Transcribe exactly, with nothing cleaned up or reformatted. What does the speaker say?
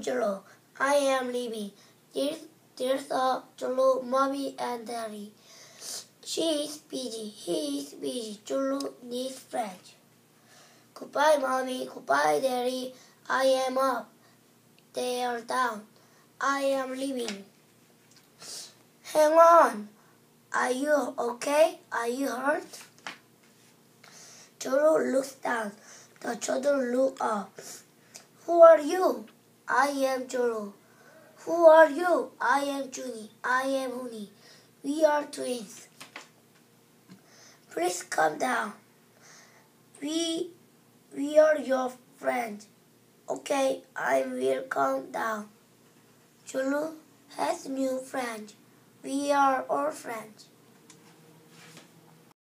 Jolo. I am leaving. There's, there's a Jolo, mommy and daddy. She is busy. He is busy. Jolo needs friends. Goodbye, mommy. Goodbye, daddy. I am up. They are down. I am leaving. Hang on. Are you okay? Are you hurt? Jolo looks down. The children look up. Who are you? I am Jolo. Who are you? I am Junie. I am Huni. We are twins. Please come down. We, we are your friends. Okay, I will come down. Jolo has new friends. We are all friends.